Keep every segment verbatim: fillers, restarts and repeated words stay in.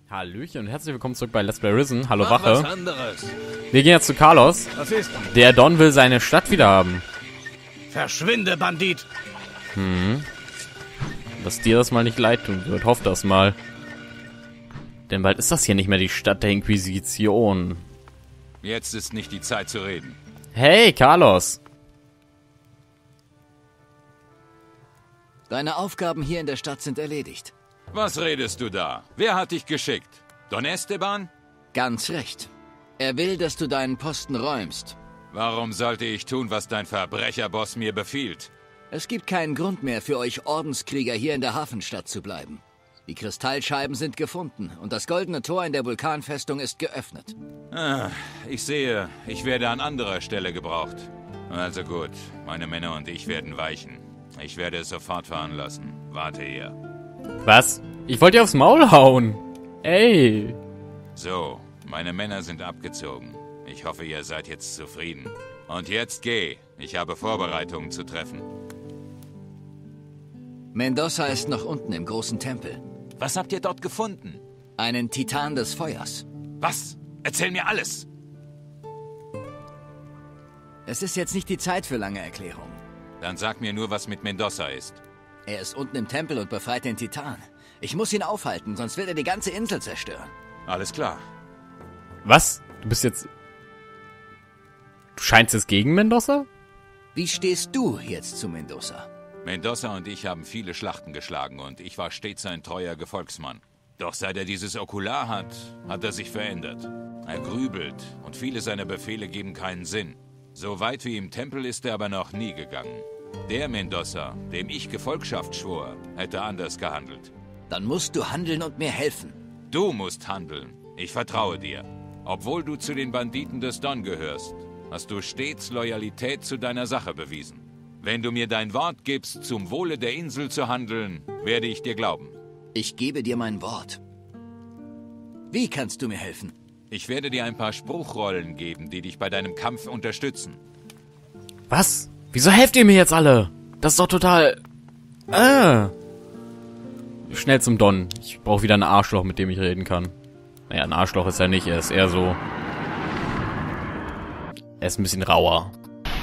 Hallöchen und herzlich willkommen zurück bei Let's Play Risen. Hallo Mach Wache. was anderes. Wir gehen jetzt zu Carlos. Was ist? Der Don will seine Stadt wieder haben. Verschwinde, Bandit! Hm. Dass dir das mal nicht leid tun wird. Hoff das mal. Denn bald ist das hier nicht mehr die Stadt der Inquisition. Jetzt ist nicht die Zeit zu reden. Hey, Carlos. Deine Aufgaben hier in der Stadt sind erledigt. Was redest du da? Wer hat dich geschickt? Don Esteban? Ganz recht. Er will, dass du deinen Posten räumst. Warum sollte ich tun, was dein Verbrecherboss mir befiehlt? Es gibt keinen Grund mehr für euch Ordenskrieger hier in der Hafenstadt zu bleiben. Die Kristallscheiben sind gefunden und das goldene Tor in der Vulkanfestung ist geöffnet. Ah, ich sehe, ich werde an anderer Stelle gebraucht. Also gut, meine Männer und ich werden weichen. Ich werde es sofort veranlassen. Warte hier. Was? Ich wollte dir aufs Maul hauen. Ey. So, meine Männer sind abgezogen. Ich hoffe, ihr seid jetzt zufrieden. Und jetzt geh. Ich habe Vorbereitungen zu treffen. Mendoza ist noch unten im großen Tempel. Was habt ihr dort gefunden? Einen Titan des Feuers. Was? Erzähl mir alles. Es ist jetzt nicht die Zeit für lange Erklärungen. Dann sag mir nur, was mit Mendoza ist. Er ist unten im Tempel und befreit den Titan. Ich muss ihn aufhalten, sonst wird er die ganze Insel zerstören. Alles klar. Was? Du bist jetzt... Du scheinst jetzt gegen Mendoza? Wie stehst du jetzt zu Mendoza? Mendoza und ich haben viele Schlachten geschlagen und ich war stets ein treuer Gefolgsmann. Doch seit er dieses Okular hat, hat er sich verändert. Er grübelt und viele seiner Befehle geben keinen Sinn. So weit wie im Tempel ist er aber noch nie gegangen. Der Mendoza, dem ich Gefolgschaft schwor, hätte anders gehandelt. Dann musst du handeln und mir helfen. Du musst handeln. Ich vertraue dir. Obwohl du zu den Banditen des Don gehörst, hast du stets Loyalität zu deiner Sache bewiesen. Wenn du mir dein Wort gibst, zum Wohle der Insel zu handeln, werde ich dir glauben. Ich gebe dir mein Wort. Wie kannst du mir helfen? Ich werde dir ein paar Spruchrollen geben, die dich bei deinem Kampf unterstützen. Was? Wieso helft ihr mir jetzt alle? Das ist doch total... Äh. Schnell zum Don. Ich brauche wieder ein Arschloch, mit dem ich reden kann. Naja, ein Arschloch ist er nicht. Er ist eher so... Er ist ein bisschen rauer.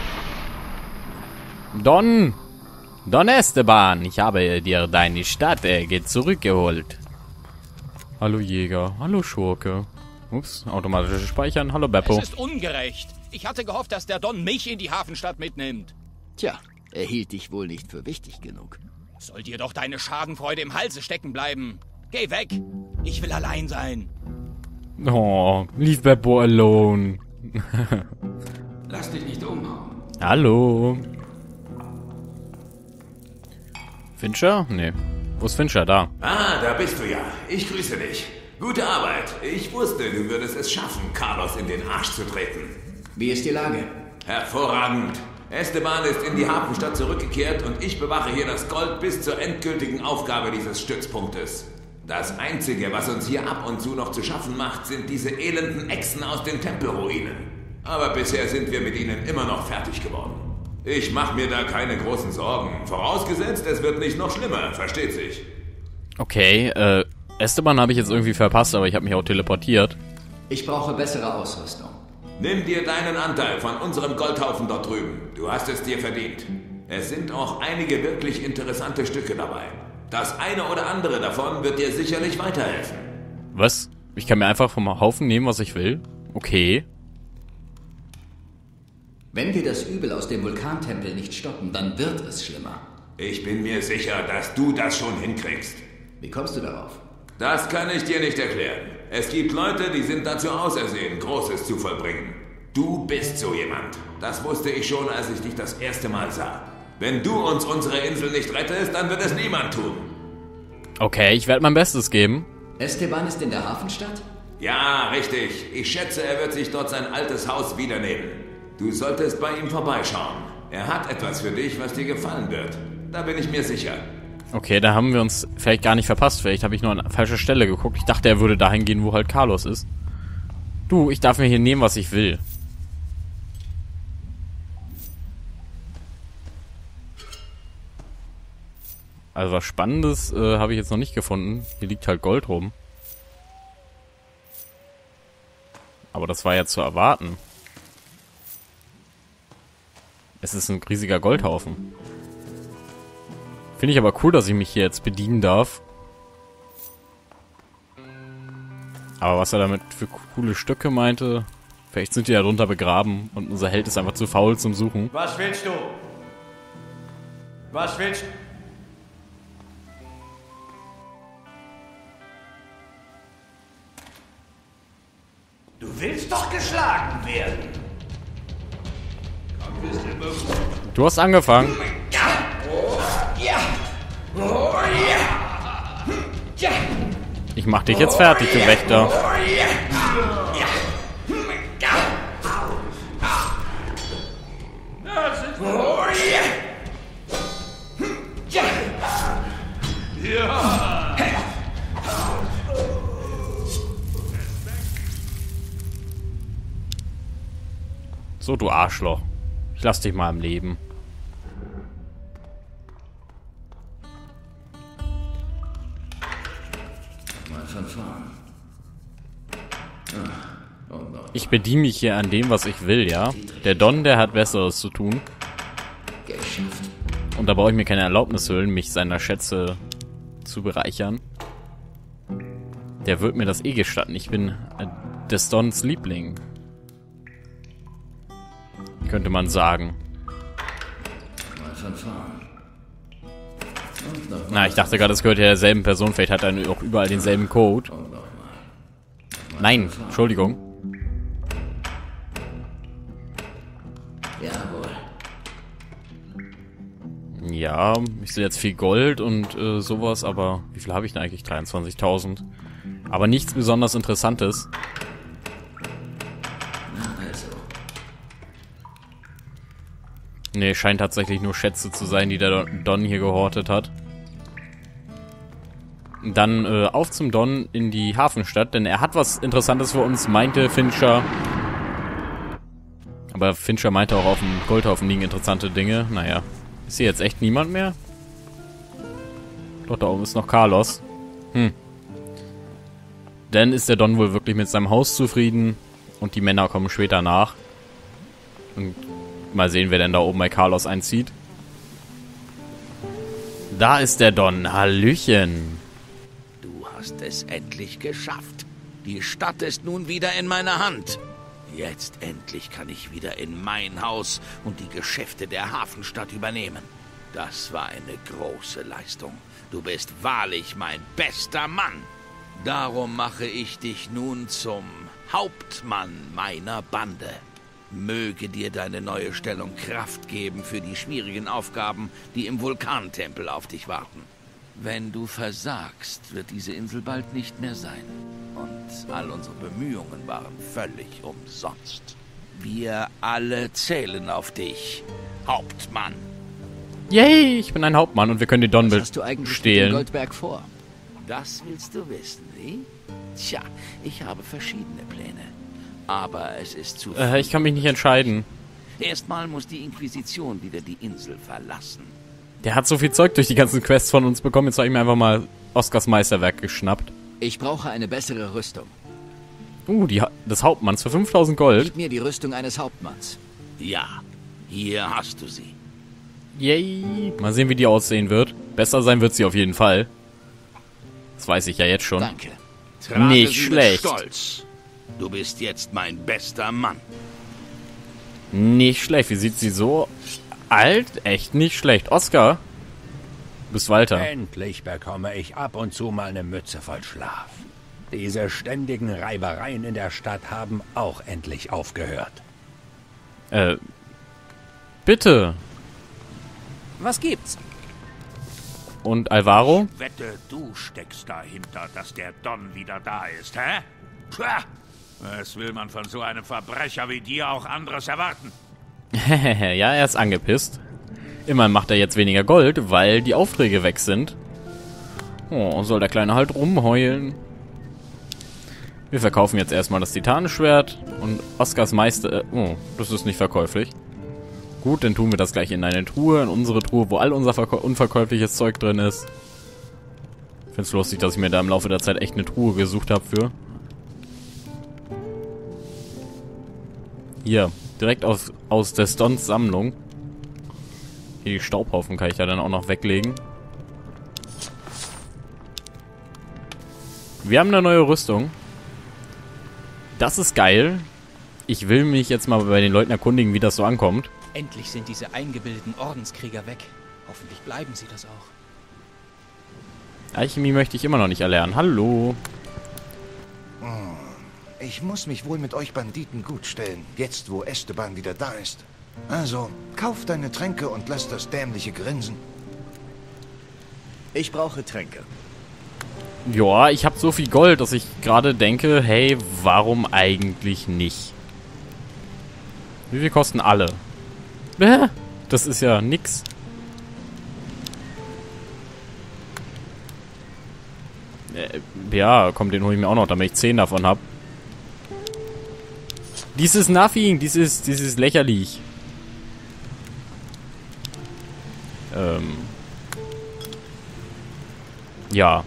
Don! Don Esteban! Ich habe dir deine Stadt äh, zurückgeholt. Hallo Jäger. Hallo Schurke. Ups, automatisches Speichern. Hallo Beppo. Es ist ungerecht. Ich hatte gehofft, dass der Don mich in die Hafenstadt mitnimmt. Tja, er hielt dich wohl nicht für wichtig genug. Soll dir doch deine Schadenfreude im Halse stecken bleiben. Geh weg. Ich will allein sein. Oh, leave Beppo alone. Lass dich nicht umhauen. Hallo. Fincher? Nee. Wo ist Fincher? Da. Ah, da bist du ja. Ich grüße dich. Gute Arbeit. Ich wusste, du würdest es schaffen, Carlos in den Arsch zu treten. Wie ist die Lage? Hervorragend. Esteban ist in die Hafenstadt zurückgekehrt und ich bewache hier das Gold bis zur endgültigen Aufgabe dieses Stützpunktes. Das Einzige, was uns hier ab und zu noch zu schaffen macht, sind diese elenden Echsen aus den Tempelruinen. Aber bisher sind wir mit ihnen immer noch fertig geworden. Ich mache mir da keine großen Sorgen. Vorausgesetzt, es wird nicht noch schlimmer, versteht sich. Okay, äh, Esteban habe ich jetzt irgendwie verpasst, aber ich habe mich auch teleportiert. Ich brauche bessere Ausrüstung. Nimm dir deinen Anteil von unserem Goldhaufen dort drüben. Du hast es dir verdient. Es sind auch einige wirklich interessante Stücke dabei. Das eine oder andere davon wird dir sicherlich weiterhelfen. Was? Ich kann mir einfach vom Haufen nehmen, was ich will? Okay. Wenn wir das Übel aus dem Vulkantempel nicht stoppen, dann wird es schlimmer. Ich bin mir sicher, dass du das schon hinkriegst. Wie kommst du darauf? Das kann ich dir nicht erklären. Es gibt Leute, die sind dazu ausersehen, Großes zu vollbringen. Du bist so jemand. Das wusste ich schon, als ich dich das erste Mal sah. Wenn du uns unsere Insel nicht rettest, dann wird es niemand tun. Okay, ich werde mein Bestes geben. Esteban ist in der Hafenstadt? Ja, richtig. Ich schätze, er wird sich dort sein altes Haus wiedernehmen. Du solltest bei ihm vorbeischauen. Er hat etwas für dich, was dir gefallen wird. Da bin ich mir sicher. Okay, da haben wir uns vielleicht gar nicht verpasst. Vielleicht habe ich nur an falscher Stelle geguckt. Ich dachte, er würde dahin gehen, wo halt Carlos ist. Du, ich darf mir hier nehmen, was ich will. Also was Spannendes äh, habe ich jetzt noch nicht gefunden. Hier liegt halt Gold rum. Aber das war ja zu erwarten. Es ist ein riesiger Goldhaufen. Finde ich aber cool, dass ich mich hier jetzt bedienen darf. Aber was er damit für coole Stücke meinte, vielleicht sind die da drunter begraben und unser Held ist einfach zu faul zum Suchen. Was willst du? Was willst du? Du willst doch geschlagen werden. Du hast angefangen. Ich mach dich jetzt fertig, du Wächter. So, du Arschloch. Ich lass dich mal im Leben. Mal von vorn. Ah, und noch Ich bediene mich hier an dem, was ich will, ja? Der Don, der hat Besseres zu tun. geschafft. Und da brauche ich mir keine Erlaubnis holen, mich seiner Schätze zu bereichern. Der wird mir das eh gestatten. Ich bin äh, des Dons Liebling. Könnte man sagen. Mal von vorn. Und noch Na, ich dachte gerade, es gehört ja derselben Person. Vielleicht hat er auch überall denselben Code. Und noch mal. Nein, Entschuldigung. Jawohl. Ja, ich sehe jetzt viel Gold und äh, sowas, aber wie viel habe ich denn eigentlich? dreiundzwanzigtausend. Aber nichts besonders Interessantes. Also, Nee, scheint tatsächlich nur Schätze zu sein, die der Don hier gehortet hat. Dann äh, auf zum Don in die Hafenstadt, denn er hat was Interessantes für uns, meinte Fincher. Aber Fincher meinte auch, auf dem Goldhaufen liegen interessante Dinge. Naja, ist hier jetzt echt niemand mehr? Doch, da oben ist noch Carlos. Hm. Dann ist der Don wohl wirklich mit seinem Haus zufrieden und die Männer kommen später nach. Und mal sehen, wer denn da oben bei Carlos einzieht. Da ist der Don. Hallöchen. Du hast es endlich geschafft. Die Stadt ist nun wieder in meiner Hand. Jetzt endlich kann ich wieder in mein Haus und die Geschäfte der Hafenstadt übernehmen. Das war eine große Leistung. Du bist wahrlich mein bester Mann. Darum mache ich dich nun zum Hauptmann meiner Bande. Möge dir deine neue Stellung Kraft geben für die schwierigen Aufgaben, die im Vulkantempel auf dich warten. Wenn du versagst, wird diese Insel bald nicht mehr sein. Und all unsere Bemühungen waren völlig umsonst. Wir alle zählen auf dich, Hauptmann. Yay, ich bin ein Hauptmann und wir können den Don Was hast du eigentlich mit dem stehlen. Goldberg vor? Das willst du wissen, wie? Tja, ich habe verschiedene Pläne. Aber es ist zu Äh, ich kann mich nicht entscheiden. Erstmal muss die Inquisition wieder die Insel verlassen. Der hat so viel Zeug durch die ganzen Quests von uns bekommen. Jetzt habe ich mir einfach mal Oscars Meisterwerk geschnappt. Ich brauche eine bessere Rüstung. Uh, die ha des Hauptmanns für fünftausend Gold. Gib mir die Rüstung eines Hauptmanns. Ja, hier hast du sie. Yay. Mal sehen, wie die aussehen wird. Besser sein wird sie auf jeden Fall. Das weiß ich ja jetzt schon. Danke. Trage Nicht sie schlecht. Mit Stolz. Du bist jetzt mein bester Mann. Nicht schlecht. Wie sieht sie so alt? Echt nicht schlecht. Oscar? Du bist Walter. Endlich bekomme ich ab und zu mal eine Mütze voll Schlaf. Diese ständigen Reibereien in der Stadt haben auch endlich aufgehört. Äh, bitte. Was gibt's? Und Alvaro? Wette, du steckst dahinter, dass der Don wieder da ist, hä? Tja, was will man von so einem Verbrecher wie dir auch anderes erwarten? Ja, er ist angepisst. Immerhin macht er jetzt weniger Gold, weil die Aufträge weg sind. Oh, soll der Kleine halt rumheulen. Wir verkaufen jetzt erstmal das Titanenschwert und Oscars Meister... Äh, oh, das ist nicht verkäuflich. Gut, dann tun wir das gleich in eine Truhe, in unsere Truhe, wo all unser Verkäu- unverkäufliches Zeug drin ist. Ich find's lustig, dass ich mir da im Laufe der Zeit echt eine Truhe gesucht habe für. Hier, direkt aus, aus der Dons Sammlung. Hier die Staubhaufen kann ich ja dann auch noch weglegen. Wir haben eine neue Rüstung. Das ist geil. Ich will mich jetzt mal bei den Leuten erkundigen, wie das so ankommt. Endlich sind diese eingebildeten Ordenskrieger weg. Hoffentlich bleiben sie das auch. Alchemie möchte ich immer noch nicht erlernen. Hallo. Ich muss mich wohl mit euch Banditen gut stellen, jetzt wo Esteban wieder da ist. Also, kauf deine Tränke und lass das dämliche Grinsen. Ich brauche Tränke. Ja, ich habe so viel Gold, dass ich gerade denke, hey, warum eigentlich nicht? Wie viel kosten alle? Bäh, das ist ja nix. Äh, ja, komm, den hole ich mir auch noch, damit ich zehn davon habe. Dies ist nothing, dies ist, dies ist lächerlich. Ähm. Ja.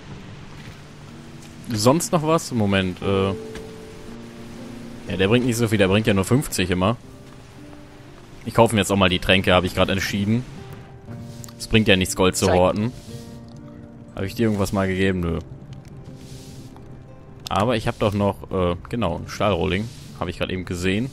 Sonst noch was? Moment, äh. Ja, der bringt nicht so viel, der bringt ja nur fünfzig immer. Ich kaufe mir jetzt auch mal die Tränke, habe ich gerade entschieden. Es bringt ja nichts, Gold zu horten. Habe ich dir irgendwas mal gegeben? Nö. Aber ich habe doch noch, äh, genau, ein Stahlrolling. Habe ich gerade eben gesehen.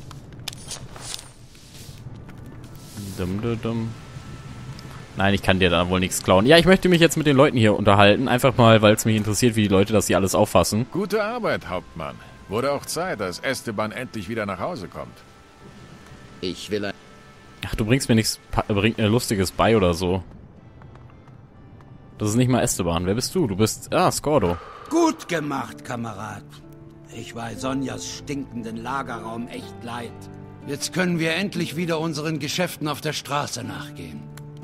Dum, dum, dum. Nein, ich kann dir da wohl nichts klauen. Ja, ich möchte mich jetzt mit den Leuten hier unterhalten. Einfach mal, weil es mich interessiert, wie die Leute das hier alles auffassen. Gute Arbeit, Hauptmann. Wurde auch Zeit, dass Esteban endlich wieder nach Hause kommt. Ich will ein... Ach, du bringst mir nichts bringt mir Lustiges bei oder so. Das ist nicht mal Esteban. Wer bist du? Du bist... Ah, Skordo. Gut gemacht, Kamerad. Ich war Sonjas stinkenden Lagerraum echt leid. Jetzt können wir endlich wieder unseren Geschäften auf der Straße nachgehen.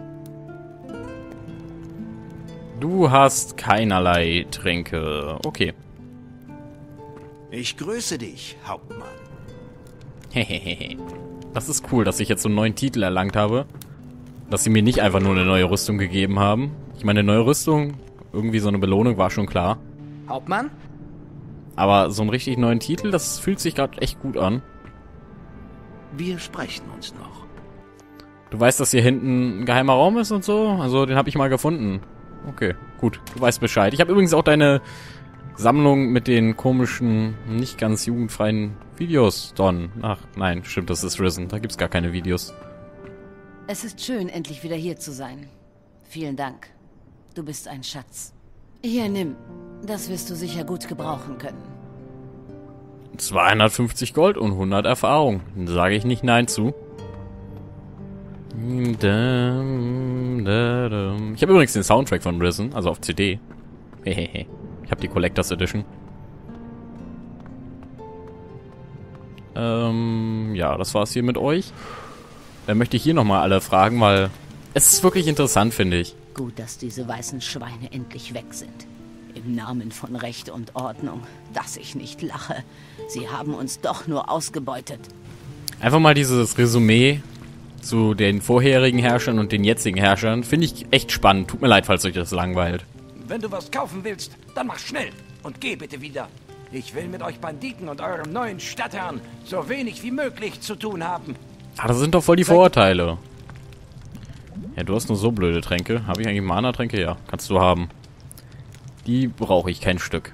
Du hast keinerlei Tränke. Okay. Ich grüße dich, Hauptmann. Hehehe. Das ist cool, dass ich jetzt so einen neuen Titel erlangt habe. Dass sie mir nicht einfach nur eine neue Rüstung gegeben haben. Ich meine, eine neue Rüstung, irgendwie so eine Belohnung war schon klar. Hauptmann? Aber so einen richtig neuen Titel, das fühlt sich gerade echt gut an. Wir sprechen uns noch. Du weißt, dass hier hinten ein geheimer Raum ist und so? Also, den habe ich mal gefunden. Okay, gut. Du weißt Bescheid. Ich habe übrigens auch deine Sammlung mit den komischen, nicht ganz jugendfreien Videos, Don. Ach, nein, stimmt, das ist Risen. Da gibt's gar keine Videos. Es ist schön, endlich wieder hier zu sein. Vielen Dank. Du bist ein Schatz. Hier, nimm. Das wirst du sicher gut gebrauchen können. zweihundertfünfzig Gold und hundert Erfahrung. Sage ich nicht nein zu. Ich habe übrigens den Soundtrack von Risen, also auf C D. Hehehe. Ich habe die Collectors Edition. Ähm, ja, das war's hier mit euch. Dann möchte ich hier nochmal alle fragen, weil es ist wirklich interessant, finde ich. Gut, dass diese weißen Schweine endlich weg sind. Im Namen von Recht und Ordnung, dass ich nicht lache. Sie haben uns doch nur ausgebeutet. Einfach mal dieses Resümee zu den vorherigen Herrschern und den jetzigen Herrschern finde ich echt spannend. Tut mir leid, falls euch das langweilt. Wenn du was kaufen willst, dann mach schnell und geh bitte wieder. Ich will mit euch Banditen und eurem neuen Stadtherrn so wenig wie möglich zu tun haben. Ah, das sind doch voll die Vorurteile. Ja, du hast nur so blöde Tränke. Habe ich eigentlich Mana-Tränke? Ja, kannst du haben. Die brauche ich kein Stück.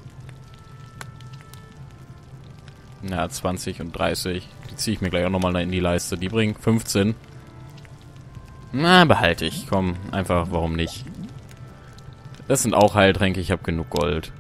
Na, zwanzig und dreißig. Die ziehe ich mir gleich auch nochmal in die Leiste. Die bringen fünfzehn. Na, behalte ich. Komm, einfach, warum nicht? Das sind auch Heiltränke. Ich habe genug Gold.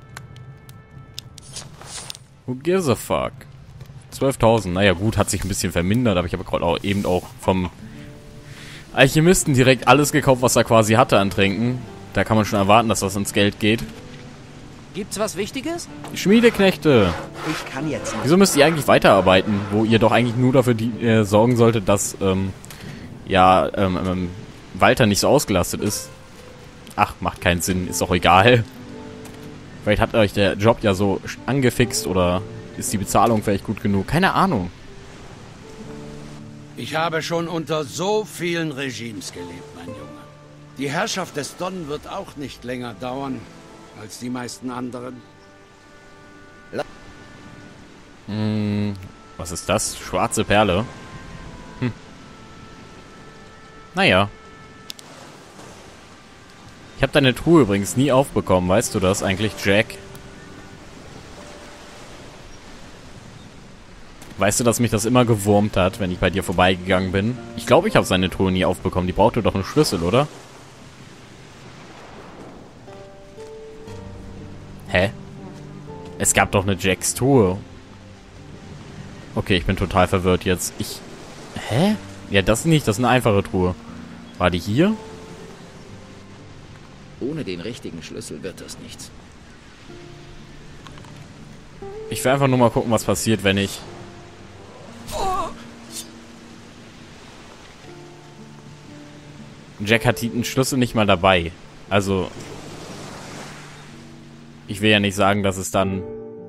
Who gives a fuck? zwölftausend. Naja, gut, hat sich ein bisschen vermindert. Aber ich habe gerade auch eben auch vom Alchemisten direkt alles gekauft, was er quasi hatte an Tränken. Da kann man schon erwarten, dass das ins Geld geht. Gibt's was Wichtiges? Schmiedeknechte. Ich kann jetzt nicht. Wieso müsst ihr eigentlich weiterarbeiten, wo ihr doch eigentlich nur dafür die, äh, sorgen solltet, dass ähm, ja ähm, ähm, Walter nicht so ausgelastet ist? Ach, macht keinen Sinn, ist doch egal. Vielleicht hat euch der Job ja so angefixt oder ist die Bezahlung vielleicht gut genug? Keine Ahnung. Ich habe schon unter so vielen Regimes gelebt, mein Junge. Die Herrschaft des Don wird auch nicht länger dauern als die meisten anderen. Hm, Was ist das? Schwarze Perle? Hm. Naja. Ich habe deine Truhe übrigens nie aufbekommen. Weißt du das eigentlich, Jack? Weißt du, dass mich das immer gewurmt hat, wenn ich bei dir vorbeigegangen bin? Ich glaube, ich habe seine Truhe nie aufbekommen. Die brauchte doch einen Schlüssel, oder? Hä? Es gab doch eine Jacks Truhe. Okay, ich bin total verwirrt jetzt. Ich... Hä? Ja, das nicht. Das ist eine einfache Truhe. War die hier? Ohne den richtigen Schlüssel wird das nichts. Ich will einfach nur mal gucken, was passiert, wenn ich... Jack hat den Schlüssel nicht mal dabei. Also... Ich will ja nicht sagen, dass es dann...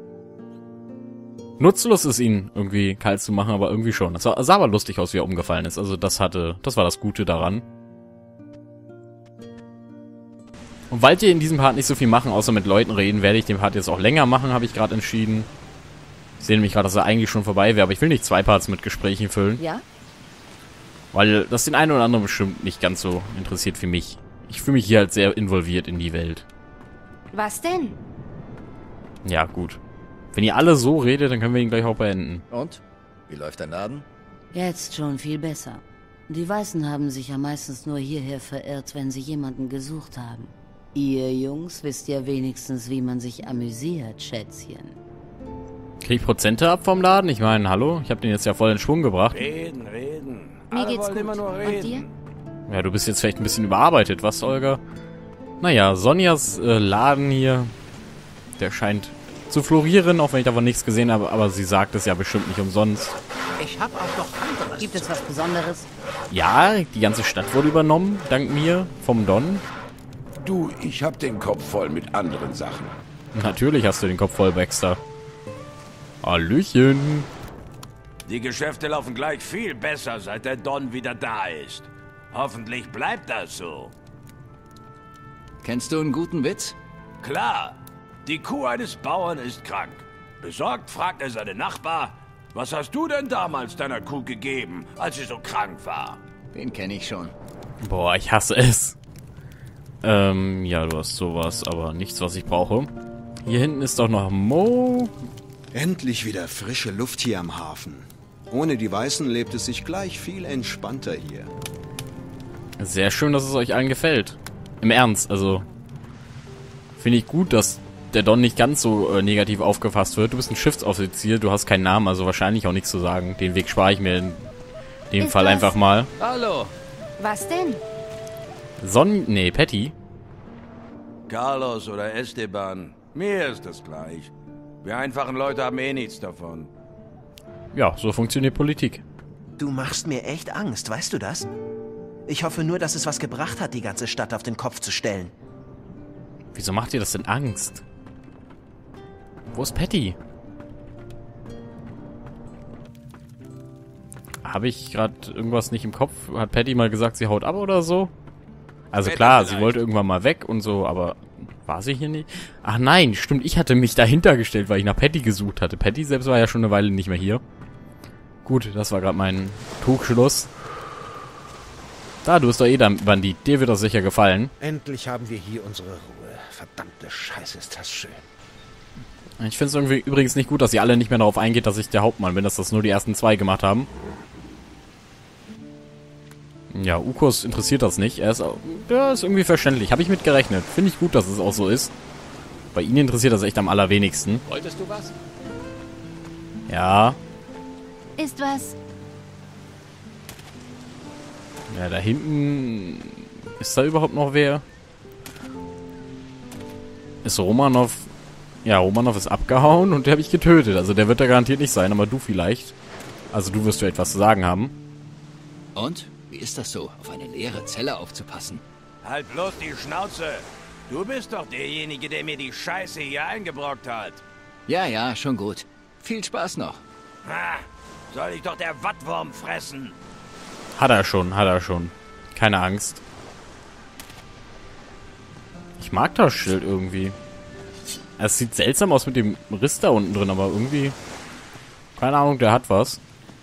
nutzlos ist, ihn irgendwie kalt zu machen, aber irgendwie schon. Das sah, sah aber lustig aus, wie er umgefallen ist. Also das hatte... Das war das Gute daran. Und weil wir in diesem Part nicht so viel machen, außer mit Leuten reden, werde ich den Part jetzt auch länger machen, habe ich gerade entschieden. Ich sehe nämlich gerade, dass er eigentlich schon vorbei wäre, aber ich will nicht zwei Parts mit Gesprächen füllen. Ja? Weil das den einen oder anderen bestimmt nicht ganz so interessiert wie mich. Ich fühle mich hier halt sehr involviert in die Welt. Was denn? Ja, gut. Wenn ihr alle so redet, dann können wir ihn gleich auch beenden. Und? Wie läuft der Laden? Jetzt schon viel besser. Die Weißen haben sich ja meistens nur hierher verirrt, wenn sie jemanden gesucht haben. Ihr Jungs wisst ja wenigstens, wie man sich amüsiert, Schätzchen. Krieg ich Prozente ab vom Laden? Ich meine, hallo? Ich habe den jetzt ja voll in Schwung gebracht. Reden, reden. Mir Alle geht's wollen gut. immer nur Und reden. dir? Ja, du bist jetzt vielleicht ein bisschen überarbeitet, was, Olga? Naja, Sonjas äh, Laden hier, der scheint zu florieren, auch wenn ich davon nichts gesehen habe, aber sie sagt es ja bestimmt nicht umsonst. Ich hab auch noch anderes. Gibt es was Besonderes? Ja, die ganze Stadt wurde übernommen, dank mir, vom Don. Du, ich hab den Kopf voll mit anderen Sachen. Natürlich hast du den Kopf voll, Baxter. Hallöchen. Die Geschäfte laufen gleich viel besser, seit der Don wieder da ist. Hoffentlich bleibt das so. Kennst du einen guten Witz? Klar, die Kuh eines Bauern ist krank. Besorgt fragt er seinen Nachbar, was hast du denn damals deiner Kuh gegeben, als sie so krank war? Den kenne ich schon. Boah, ich hasse es. Ähm, ja, du hast sowas, aber nichts, was ich brauche. Hier hinten ist doch noch Mo. Endlich wieder frische Luft hier am Hafen. Ohne die Weißen lebt es sich gleich viel entspannter hier. Sehr schön, dass es euch allen gefällt. Im Ernst, also finde ich gut, dass der Don nicht ganz so äh, negativ aufgefasst wird. Du bist ein Schiffsoffizier, du hast keinen Namen, also wahrscheinlich auch nichts zu sagen. Den Weg spare ich mir in dem Ist Fall das- einfach mal. Hallo. Was denn? Son... Nee, Patty. Carlos oder Esteban, mir ist das gleich. Wir einfachen Leute haben eh nichts davon. Ja, so funktioniert Politik. Du machst mir echt Angst, weißt du das? Ich hoffe nur, dass es was gebracht hat, die ganze Stadt auf den Kopf zu stellen. Wieso macht ihr das denn Angst? Wo ist Patty? Habe ich gerade irgendwas nicht im Kopf? Hat Patty mal gesagt, sie haut ab oder so? Also Patty klar, sie vielleicht. wollte irgendwann mal weg und so, aber war sie hier nicht? Ach nein, stimmt, ich hatte mich dahinter gestellt, weil ich nach Patty gesucht hatte. Patty selbst war ja schon eine Weile nicht mehr hier. Gut, das war gerade mein Trugschluss. Da, du bist doch eh der Bandit. Dir wird das sicher gefallen. Endlich haben wir hier unsere Ruhe. Verdammte Scheiße, ist das schön. Ich finde es irgendwie übrigens nicht gut, dass ihr alle nicht mehr darauf eingeht, dass ich der Hauptmann bin, dass das nur die ersten zwei gemacht haben. Ja, Ukos interessiert das nicht. Er ist, auch- der ist irgendwie verständlich. Habe ich mit gerechnet. Finde ich gut, dass es auch so ist. Bei Ihnen interessiert das echt am allerwenigsten. Wolltest du was? Ja. Ist was? Ja, da hinten... Ist da überhaupt noch wer? Ist Romanov... Ja, Romanov ist abgehauen und den habe ich getötet. Also der wird da garantiert nicht sein, aber du vielleicht. Also du wirst ja etwas zu sagen haben. Und? Wie ist das so, auf eine leere Zelle aufzupassen? Halt bloß die Schnauze. Du bist doch derjenige, der mir die Scheiße hier eingebrockt hat. Ja, ja, schon gut. Viel Spaß noch. Ha, soll ich doch der Wattwurm fressen? Hat er schon, hat er schon. Keine Angst. Ich mag das Schild irgendwie. Es sieht seltsam aus mit dem Riss da unten drin, aber irgendwie... Keine Ahnung, der hat was.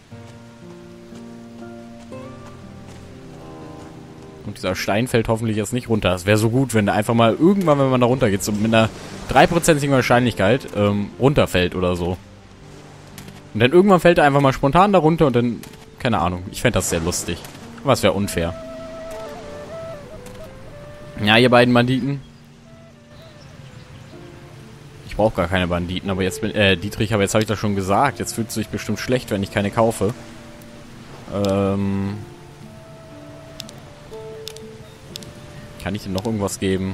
Und dieser Stein fällt hoffentlich jetzt nicht runter. Es wäre so gut, wenn der einfach mal irgendwann, wenn man da runtergeht, so mit einer dreiprozentigen Wahrscheinlichkeit ähm, runterfällt oder so. Und dann irgendwann fällt er einfach mal spontan da runter und dann, keine Ahnung. Ich fände das sehr lustig. Aber es wäre unfair. Ja, ihr beiden Banditen. Ich brauche gar keine Banditen, aber jetzt bin, äh, Dietrich, aber jetzt habe ich das schon gesagt. Jetzt fühlt es sich bestimmt schlecht, wenn ich keine kaufe. Ähm... Kann ich denn noch irgendwas geben?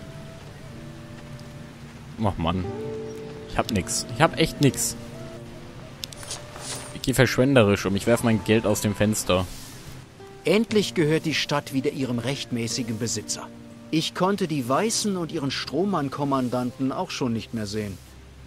Ach Mann. Ich hab nix. Ich hab echt nix. Ich gehe verschwenderisch um. Ich werfe mein Geld aus dem Fenster. Endlich gehört die Stadt wieder ihrem rechtmäßigen Besitzer. Ich konnte die Weißen und ihren Strohmann-Kommandanten auch schon nicht mehr sehen.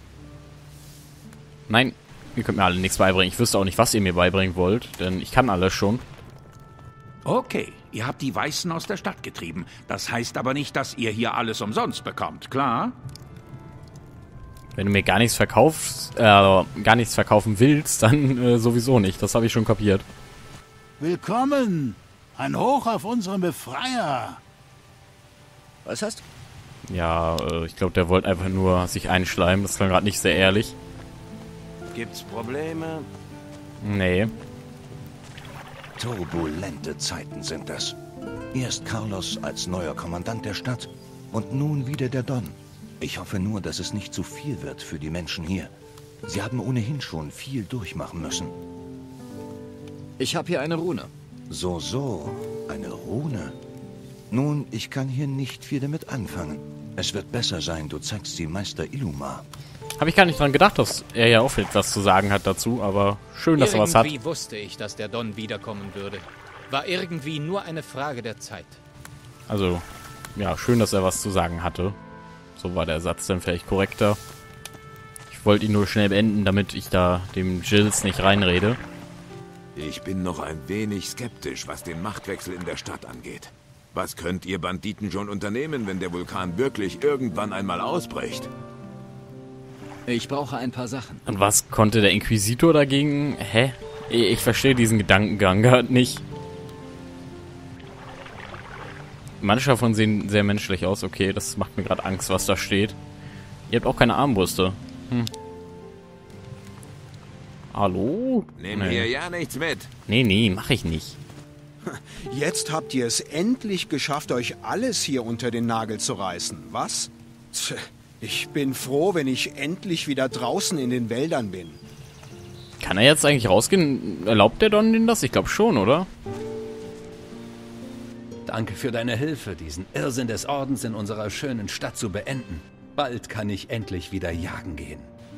Nein, ihr könnt mir alle nichts beibringen. Ich wüsste auch nicht, was ihr mir beibringen wollt, denn ich kann alles schon. Okay, ihr habt die Weißen aus der Stadt getrieben. Das heißt aber nicht, dass ihr hier alles umsonst bekommt, klar? Wenn du mir gar nichts verkaufst, äh, gar nichts verkaufen willst, dann äh, sowieso nicht. Das habe ich schon kapiert. Willkommen! Ein Hoch auf unseren Befreier! Was hast du? Ja, äh, ich glaube, der wollte einfach nur sich einschleimen. Das klang gerade nicht sehr ehrlich. Gibt's Probleme? Nee. Turbulente Zeiten sind das. Erst Carlos als neuer Kommandant der Stadt und nun wieder der Don. Ich hoffe nur, dass es nicht zu viel wird für die Menschen hier. Sie haben ohnehin schon viel durchmachen müssen. Ich habe hier eine Rune. So, so. Eine Rune. Nun, ich kann hier nicht viel damit anfangen. Es wird besser sein, du zeigst sie Meister Illumar. Habe ich gar nicht dran gedacht, dass er ja auch etwas zu sagen hat dazu, aber schön, dass er was hat. Irgendwie wusste ich, dass der Don wiederkommen würde. War irgendwie nur eine Frage der Zeit. Also, ja, schön, dass er was zu sagen hatte. So war der Satz dann vielleicht korrekter. Ich wollte ihn nur schnell beenden, damit ich da dem Gilles nicht reinrede. Ich bin noch ein wenig skeptisch, was den Machtwechsel in der Stadt angeht. Was könnt ihr Banditen schon unternehmen, wenn der Vulkan wirklich irgendwann einmal ausbricht? Ich brauche ein paar Sachen. Und was konnte der Inquisitor dagegen? Hä? Ich verstehe diesen Gedankengang gerade nicht. Manche davon sehen sehr menschlich aus. Okay, das macht mir gerade Angst, was da steht. Ihr habt auch keine Armbrüste. Hm. Hallo? Nehm nee. hier ja nichts mit. Nee, nee, mach ich nicht. Jetzt habt ihr es endlich geschafft, euch alles hier unter den Nagel zu reißen, was? Tch, ich bin froh, wenn ich endlich wieder draußen in den Wäldern bin. Kann er jetzt eigentlich rausgehen? Erlaubt der Don denn das? Ich glaube schon, oder? Danke für deine Hilfe, diesen Irrsinn des Ordens in unserer schönen Stadt zu beenden. Bald kann ich endlich wieder jagen gehen.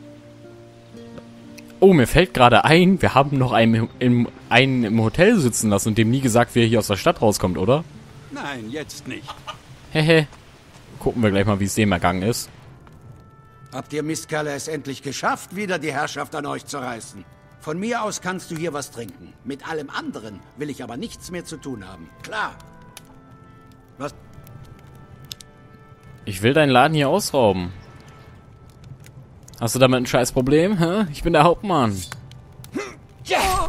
Oh, mir fällt gerade ein, wir haben noch einen im, einen im Hotel sitzen lassen und dem nie gesagt, wie er hier aus der Stadt rauskommt, oder? Nein, jetzt nicht. Hehe. Gucken wir gleich mal, wie es dem ergangen ist. Habt ihr Mistkerle es endlich geschafft, wieder die Herrschaft an euch zu reißen? Von mir aus kannst du hier was trinken. Mit allem anderen will ich aber nichts mehr zu tun haben. Klar. Was? Ich will deinen Laden hier ausrauben. Hast du damit ein scheiß Problem? Hä? Ich bin der Hauptmann. Ja!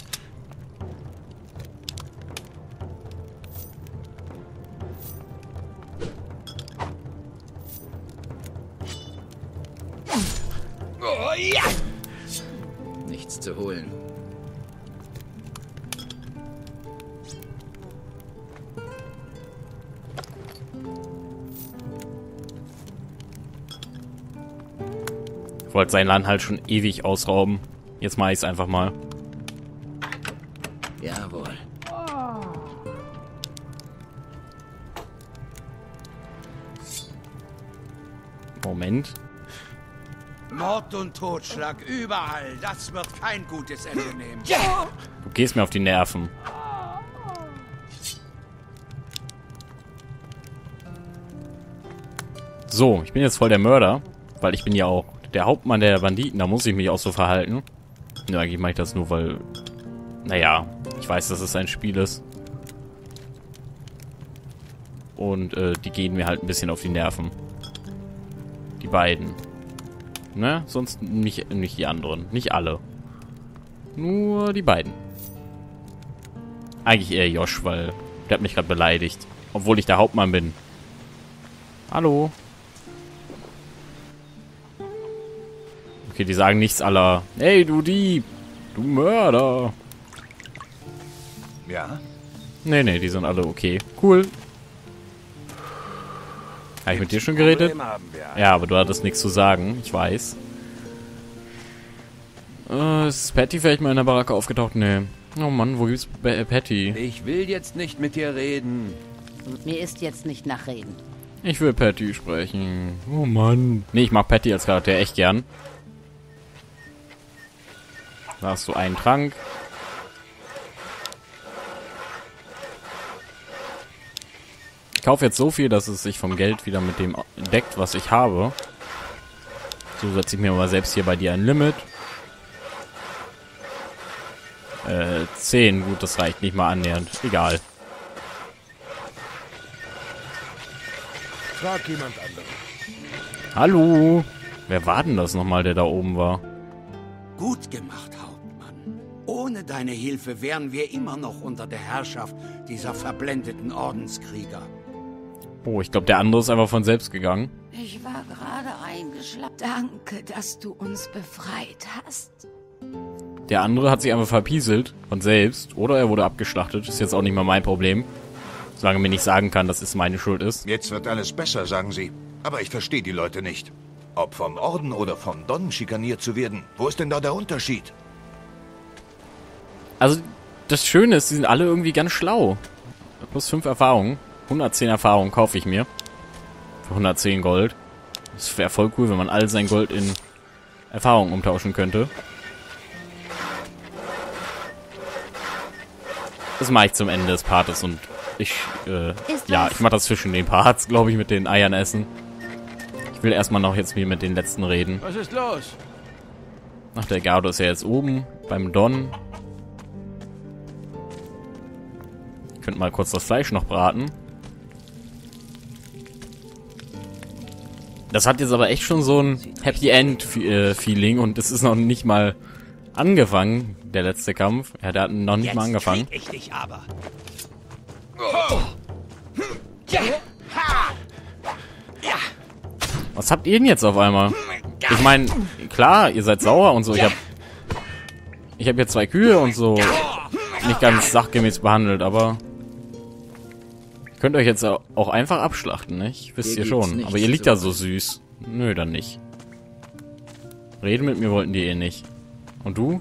Oh, ja! Nichts zu holen. Ich wollte sein Land halt schon ewig ausrauben. Jetzt mache ich es einfach mal. Jawohl. Moment. Mord und Totschlag überall. Das wird kein gutes Ende nehmen. Ja! Du gehst mir auf die Nerven. So, ich bin jetzt voll der Mörder. Weil ich bin ja auch der Hauptmann der Banditen. Da muss ich mich auch so verhalten. Ja, eigentlich mache ich das nur, weil... Naja, ich weiß, dass es ein Spiel ist. Und äh, die gehen mir halt ein bisschen auf die Nerven. Die beiden. Ne? Sonst nicht, nicht die anderen. Nicht alle. Nur die beiden. Eigentlich eher Josh, weil der hat mich gerade beleidigt. Obwohl ich der Hauptmann bin. Hallo. Okay, die sagen nichts aller. Hey, du Dieb. Du Mörder. Ja? Nee, nee, die sind alle okay. Cool. Habe ich mit dir schon geredet? Ja, aber du hattest nichts zu sagen. Ich weiß. Äh, ist Patty vielleicht mal in der Baracke aufgetaucht? Nee. Oh Mann, wo gibt's B Patty? Ich will jetzt nicht mit dir reden. Mir ist jetzt nicht nach Reden. Ich will Patty sprechen. Oh Mann. Nee, ich mag Patty als Charakter echt gern. Da hast du einen Trank. Ich kaufe jetzt so viel, dass es sich vom Geld wieder mit dem deckt, was ich habe. So setze ich mir mal selbst hier bei dir ein Limit. Äh, zehn. Gut, das reicht nicht mal annähernd. Egal. Frag jemand anderen. Hallo. Wer war denn das nochmal, der da oben war? Gut gemacht, Hauptmann. Ohne deine Hilfe wären wir immer noch unter der Herrschaft dieser verblendeten Ordenskrieger. Oh, ich glaube, der andere ist einfach von selbst gegangen. Ich war gerade eingeschlafen. Danke, dass du uns befreit hast. Der andere hat sich einfach verpieselt von selbst. Oder er wurde abgeschlachtet. Ist jetzt auch nicht mal mein Problem. Solange mir nicht sagen kann, dass es meine Schuld ist. Jetzt wird alles besser, sagen sie. Aber ich verstehe die Leute nicht. Ob vom Orden oder vom Don schikaniert zu werden, wo ist denn da der Unterschied? Also, das Schöne ist, die sind alle irgendwie ganz schlau. Plus fünf Erfahrungen. hundertzehn Erfahrungen kaufe ich mir. Für hundertzehn Gold. Das wäre voll cool, wenn man all sein Gold in Erfahrungen umtauschen könnte. Das mache ich zum Ende des Partes und ich, äh, ja, ich mache das zwischen den Parts, glaube ich, mit den Eiern essen. Ich will erstmal noch jetzt mit den letzten reden. Was ist los? Ach, der Gardo ist ja jetzt oben beim Don. Ich könnte mal kurz das Fleisch noch braten. Das hat jetzt aber echt schon so ein Happy End-Feeling und es ist noch nicht mal angefangen, der letzte Kampf. Ja, der hat noch nicht Jetzt mal angefangen. krieg ich dich aber. Was habt ihr denn jetzt auf einmal? Ich meine, klar, ihr seid sauer und so. Ich hab, ich hab hier zwei Kühe und so nicht ganz sachgemäß behandelt, aber ihr könnt euch jetzt auch einfach abschlachten, nicht? Wisst Hier ihr gibt's schon. nichts Aber ihr liegt zu ja so süß. Nö, dann nicht. Reden mit mir wollten die eh nicht. Und du?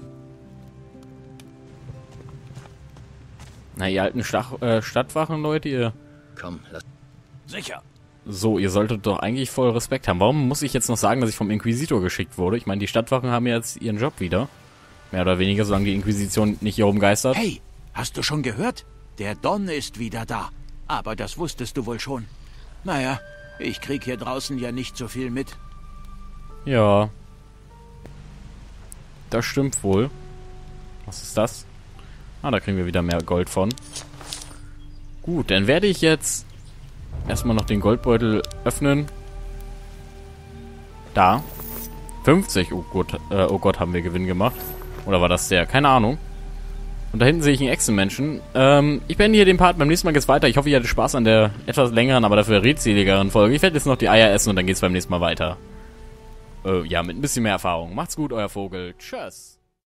Na, ihr alten Stach äh, Stadtwachen, Leute, ihr... Komm, lass... Sicher. So, ihr solltet doch eigentlich voll Respekt haben. Warum muss ich jetzt noch sagen, dass ich vom Inquisitor geschickt wurde? Ich meine, die Stadtwachen haben jetzt ihren Job wieder. Mehr oder weniger, solange die Inquisition nicht hier rumgeistert. Hey, hast du schon gehört? Der Don ist wieder da. Aber das wusstest du wohl schon. Naja, ich krieg hier draußen ja nicht so viel mit. Ja. Das stimmt wohl. Was ist das? Ah, da kriegen wir wieder mehr Gold von. Gut, dann werde ich jetzt erstmal noch den Goldbeutel öffnen. Da. fünfzig. Oh Gott, äh, oh Gott, haben wir Gewinn gemacht. Oder war das der? Keine Ahnung. Und da hinten sehe ich einen Echsenmenschen. Ähm, ich beende hier den Part. Beim nächsten Mal geht's weiter. Ich hoffe, ihr hattet Spaß an der etwas längeren, aber dafür redseligeren Folge. Ich werde jetzt noch die Eier essen und dann geht's beim nächsten Mal weiter. Äh, ja, mit ein bisschen mehr Erfahrung. Macht's gut, euer Vogel. Tschüss.